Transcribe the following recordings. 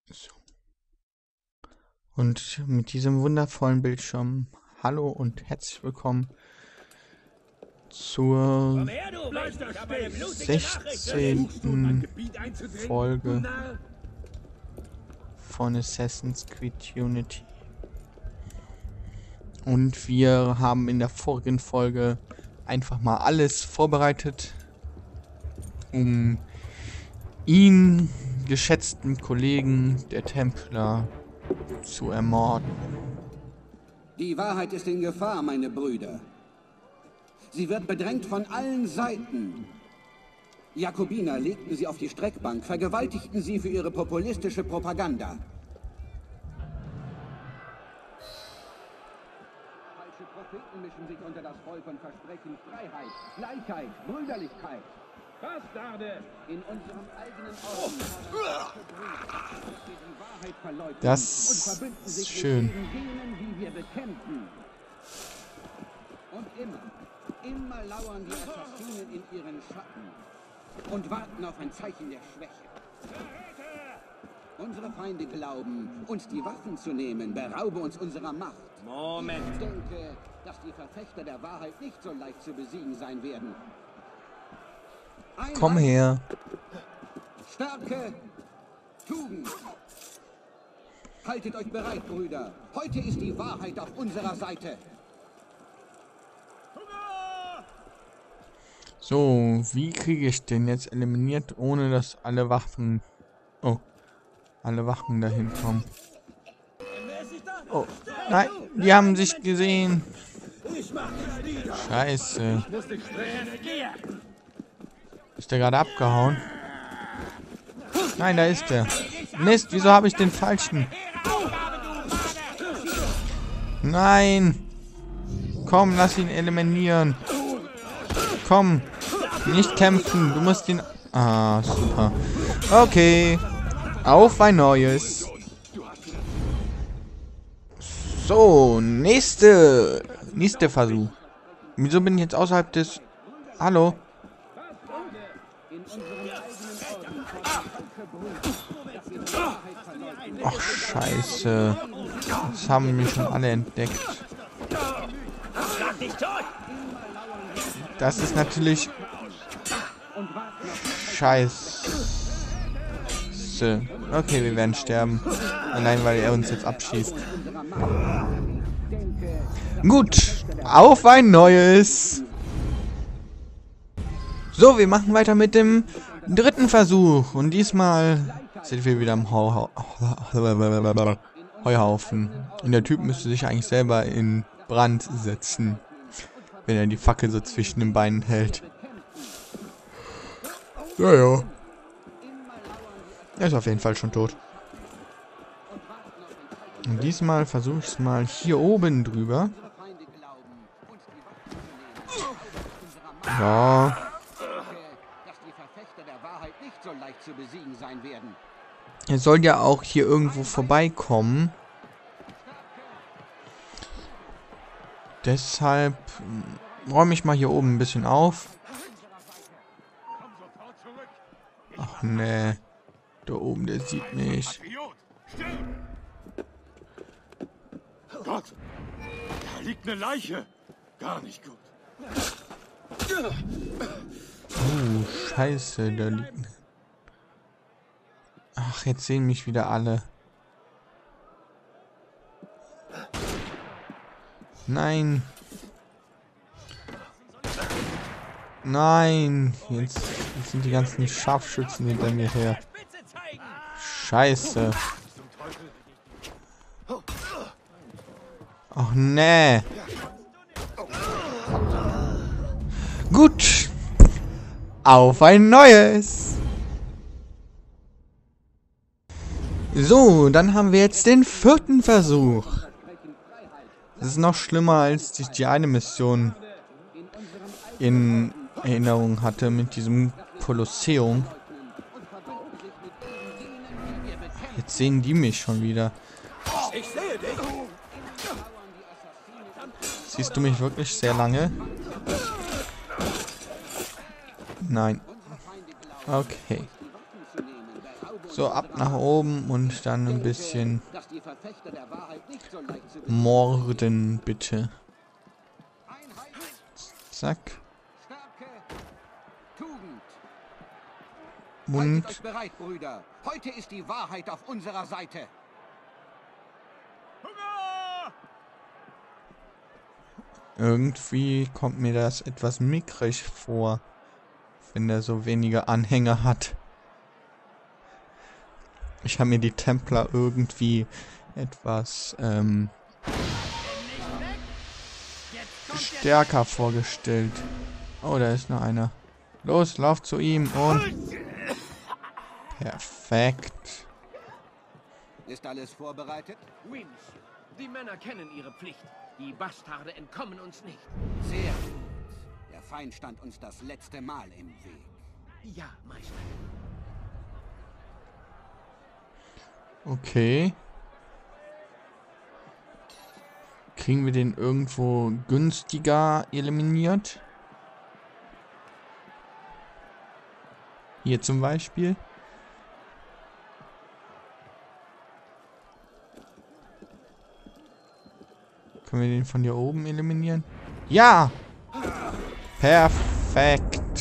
So. Und mit diesem wundervollen Bildschirm, hallo und herzlich willkommen zur 16. Folge von Assassin's Creed Unity. Und wir haben in der vorigen Folge einfach mal alles vorbereitet, um ihn, geschätzten Kollegen der Templer, zu ermorden. Die Wahrheit ist in Gefahr, meine Brüder. Sie wird bedrängt von allen Seiten. Jakobiner legten sie auf die Streckbank, vergewaltigten sie für ihre populistische Propaganda. Falsche Propheten mischen sich unter das Volk und versprechen Freiheit, Gleichheit, Brüderlichkeit. Bastarde! In unserem eigenen Ort die Wahrheit verleugnen Das und verbünden ist sich schön. mit denen, die wir bekämpfen. Und immer lauern die Assassinen in ihren Schatten und warten auf ein Zeichen der Schwäche. Unsere Feinde glauben, uns die Waffen zu nehmen, beraube uns unserer Macht. Moment. Ich denke, dass die Verfechter der Wahrheit nicht so leicht zu besiegen sein werden. Einheit, Komm her. Stärke, Tugend. Haltet euch bereit, Brüder. Heute ist die Wahrheit auf unserer Seite. So, wie kriege ich den jetzt eliminiert, ohne dass alle Waffen... Oh, alle Wachen dahin kommen. Oh, nein, die haben sich gesehen. Scheiße. Ist der gerade abgehauen? Nein, da ist der. Mist, wieso habe ich den falschen? Nein. Komm, lass ihn eliminieren. Komm. Nicht kämpfen. Du musst ihn... Ah, super. Okay. Auf ein neues. So, nächster Versuch. Wieso bin ich jetzt außerhalb des... Hallo? Ach, scheiße. Das haben mich schon alle entdeckt. Das ist natürlich... Scheiße. Okay, wir werden sterben. Allein, weil er uns jetzt abschießt. Gut. Auf ein neues. So, wir machen weiter mit dem dritten Versuch. Und diesmal sind wir wieder im Heuhaufen. Und der Typ müsste sich eigentlich selber in Brand setzen, wenn er die Fackel so zwischen den Beinen hält. Ja, ja. Er ist auf jeden Fall schon tot. Und diesmal versuche ich es mal hier oben drüber. Ja. Er soll ja auch hier irgendwo vorbeikommen. Deshalb räume ich mal hier oben ein bisschen auf. Ach nee. Da oben, der sieht mich. Gott, da liegt eine Leiche. Gar nicht gut. Oh, scheiße, da liegt... Ach, jetzt sehen mich wieder alle. Nein. Nein. Jetzt sind die ganzen Scharfschützen hinter mir her. Scheiße. Ach nee. Gut. Auf ein neues. So, dann haben wir jetzt den vierten Versuch. Das ist noch schlimmer, als ich die eine Mission in Erinnerung hatte mit diesem Kolosseum. Jetzt sehen die mich schon wieder. Siehst du mich wirklich sehr lange? Nein. Okay. So, ab nach oben und dann ein bisschen morden, bitte. Zack. Und Haltet euch bereit, Brüder. Heute ist die Wahrheit auf unserer Seite. irgendwie kommt mir das etwas mickrig vor, wenn er so wenige Anhänger hat. Ich habe mir die Templer irgendwie etwas stärker vorgestellt. Oh, da ist noch einer. Los, lauf zu ihm und... Perfekt. Ist alles vorbereitet? Winch, die Männer kennen ihre Pflicht. Die Bastarde entkommen uns nicht. Sehr gut. Der Feind stand uns das letzte Mal im Weg. Ja, Meister. Okay. Kriegen wir den irgendwo günstiger eliminiert? Hier zum Beispiel. Können wir den von hier oben eliminieren? Ja! Perfekt.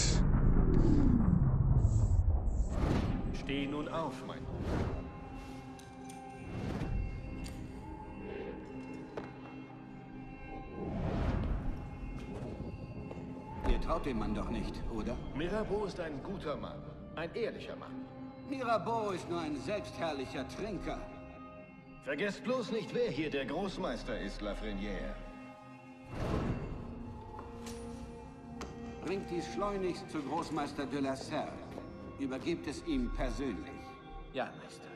Steh nun auf, mein Ihr traut dem Mann doch nicht, oder? Mirabeau ist ein guter Mann. Ein ehrlicher Mann. Mirabeau ist nur ein selbstherrlicher Trinker. Vergesst bloß nicht, wer hier der Großmeister ist, Lafrenière. Bringt dies schleunigst zu Großmeister de la Serre. Übergebt es ihm persönlich. Ja, Meister.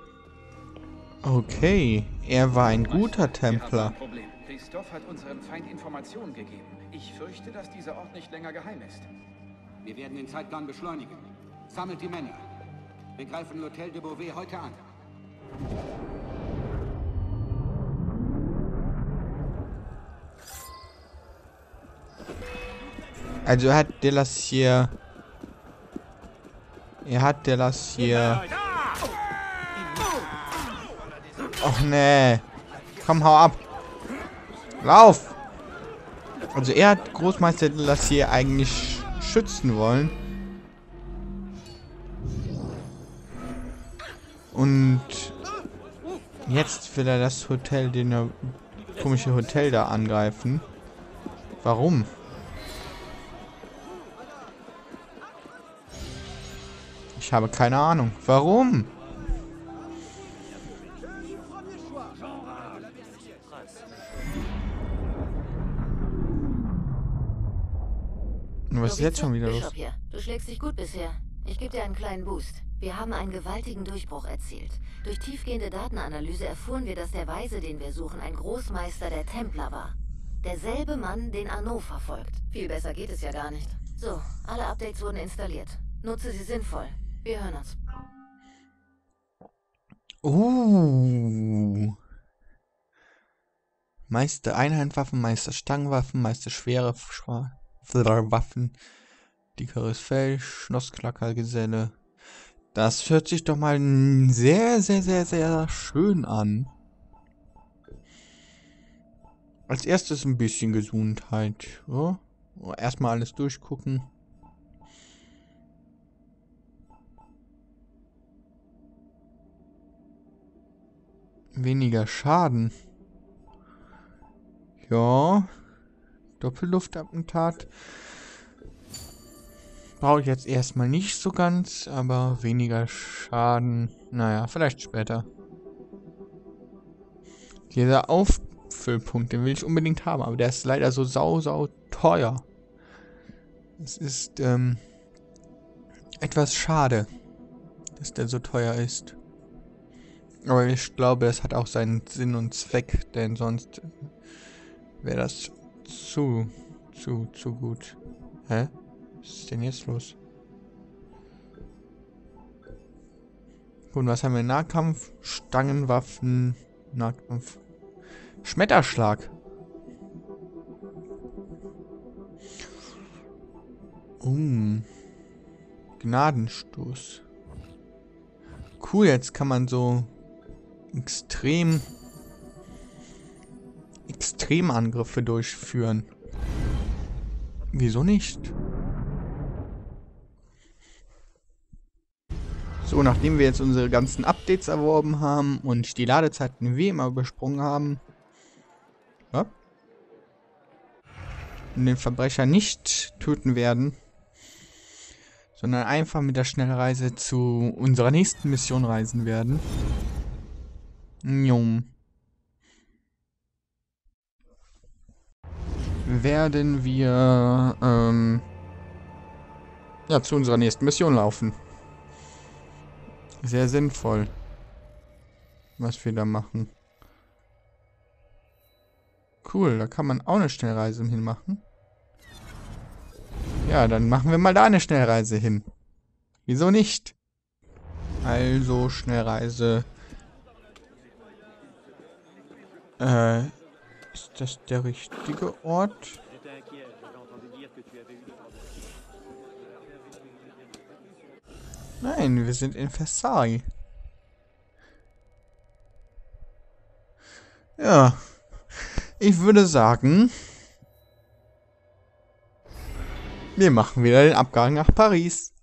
Okay, er war ein guter Templer. Problem. Christoph hat unserem Feind Informationen gegeben. Ich fürchte, dass dieser Ort nicht länger geheim ist. Wir werden den Zeitplan beschleunigen. Sammelt die Männer. Wir greifen L'Hôtel de Beauvais heute an. Also er hat Delassier. Er hat Delassier. Och nee. Komm, hau ab. Lauf! Also er hat Großmeister Delassier eigentlich schützen wollen. Und jetzt will er das Hotel, komische Hotel da angreifen. Warum? Ich habe keine Ahnung. Warum? Und was ist jetzt schon wieder los? Bishop hier. Du schlägst dich gut bisher. Ich gebe dir einen kleinen Boost. Wir haben einen gewaltigen Durchbruch erzielt. Durch tiefgehende Datenanalyse erfuhren wir, dass der Weise, den wir suchen, ein Großmeister der Templer war. Derselbe Mann, den Arnaud verfolgt. Viel besser geht es ja gar nicht. So, alle Updates wurden installiert. Nutze sie sinnvoll. Wir hören uns. Meister Einhandwaffen, Meister Stangenwaffen, Meister schwere Waffen, dickeres Fell, Schlossklackergeselle. Das hört sich doch mal sehr, sehr, sehr, sehr schön an. Als erstes ein bisschen Gesundheit. Ja? Erstmal alles durchgucken. Weniger Schaden. Ja. Doppelluftattentat. Brauche ich jetzt erstmal nicht so ganz, aber weniger Schaden. Naja, vielleicht später. Dieser Auffüllpunkt, den will ich unbedingt haben, aber der ist leider so sau teuer. Es ist etwas schade, dass der so teuer ist. Aber ich glaube, das hat auch seinen Sinn und Zweck, denn sonst wäre das zu gut. Hä? Was ist denn jetzt los? Gut, was haben wir? Nahkampf, Stangenwaffen, Nahkampf, Schmetterschlag. Gnadenstoß. cool, jetzt kann man so Extremangriffe durchführen. Wieso nicht? So, nachdem wir jetzt unsere ganzen Updates erworben haben und die Ladezeiten wie immer übersprungen haben, ja, und den Verbrecher nicht töten werden, sondern einfach mit der Schnellreise zu unserer nächsten Mission reisen werden. Werden wir ja, zu unserer nächsten Mission laufen. Sehr sinnvoll, was wir da machen. Cool, da kann man auch eine Schnellreise hin machen. Ja, dann machen wir mal da eine Schnellreise hin. Wieso nicht? Also, Schnellreise. Ist das der richtige Ort? Nein, wir sind in Versailles. Ja. Ich würde sagen, wir machen wieder den Abgang nach Paris.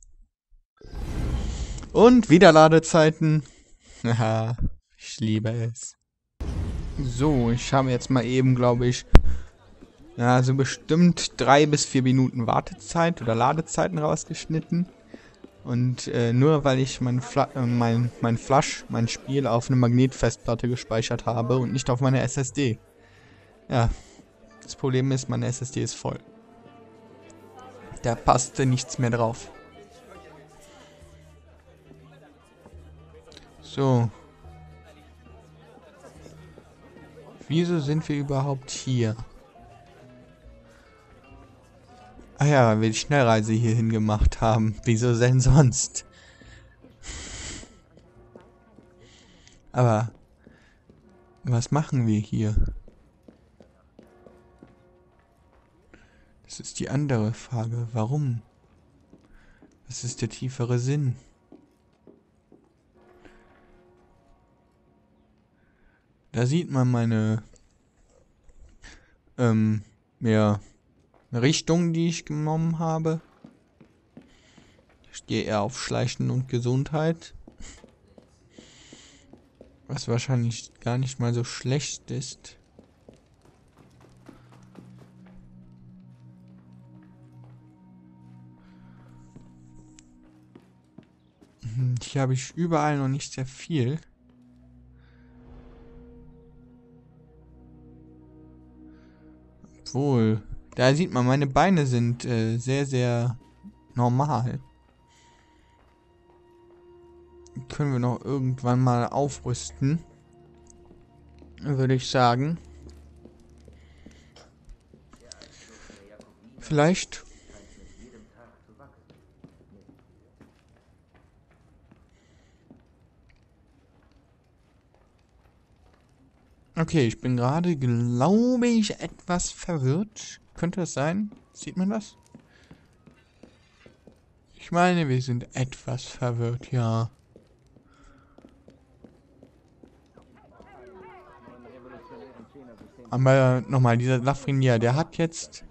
Und wieder Ladezeiten. Haha, ich liebe es. So, ich habe jetzt mal eben, glaube ich, ja, so bestimmt 3 bis 4 Minuten Wartezeit oder Ladezeiten rausgeschnitten. Und nur weil ich mein Spiel auf eine Magnetfestplatte gespeichert habe und nicht auf meine SSD. Ja, das Problem ist, meine SSD ist voll. Da passte nichts mehr drauf. So. Wieso sind wir überhaupt hier? Ah ja, weil wir die Schnellreise hierhin gemacht haben. Wieso denn sonst? Aber was machen wir hier? Das ist die andere Frage. Warum? Was ist der tiefere Sinn? Da sieht man meine ja, Richtung, die ich genommen habe. Ich gehe eher auf Schleichen und Gesundheit. Was wahrscheinlich gar nicht mal so schlecht ist. Hier habe ich überall noch nicht sehr viel. Obwohl, da sieht man, meine Beine sind sehr, sehr normal. Können wir noch irgendwann mal aufrüsten, würde ich sagen. Vielleicht. Okay, ich bin gerade, glaube ich, etwas verwirrt. Könnte das sein? Sieht man das? Ich meine, wir sind etwas verwirrt, ja. Aber nochmal, dieser Lafreniere, der hat jetzt...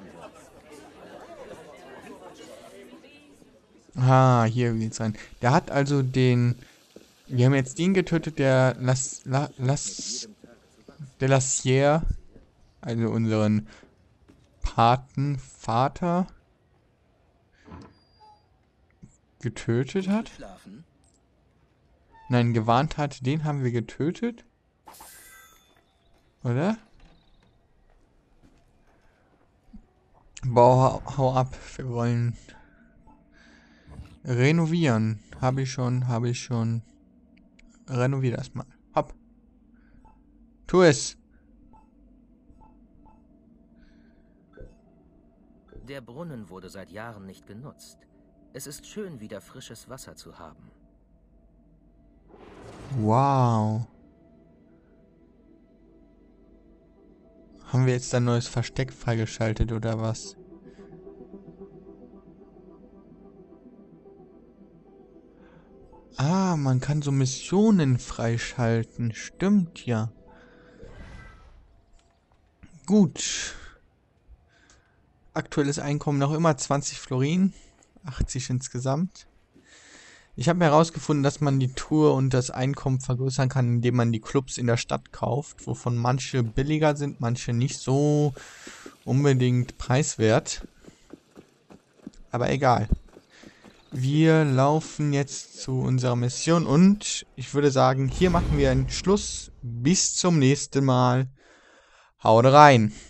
Ah, hier geht's rein. Der hat also den... Wir haben jetzt den getötet, der Delassier, also unseren Patenvater, getötet hat. Nein, gewarnt hat, den haben wir getötet. Oder? Boah, hau ab. Wir wollen renovieren. Habe ich schon. Renovier das mal. Hopp. Tu es. Der Brunnen wurde seit Jahren nicht genutzt. Es ist schön, wieder frisches Wasser zu haben. Wow. Haben wir jetzt ein neues Versteck freigeschaltet oder was? Ah, man kann so Missionen freischalten. Stimmt ja. Gut. Aktuelles Einkommen noch immer 20 Florin. 80 insgesamt. Ich habe herausgefunden, dass man die Tour und das Einkommen vergrößern kann, indem man die Clubs in der Stadt kauft, wovon manche billiger sind, manche nicht so unbedingt preiswert. Aber egal. Wir laufen jetzt zu unserer Mission und ich würde sagen, hier machen wir einen Schluss. Bis zum nächsten Mal. Haut rein!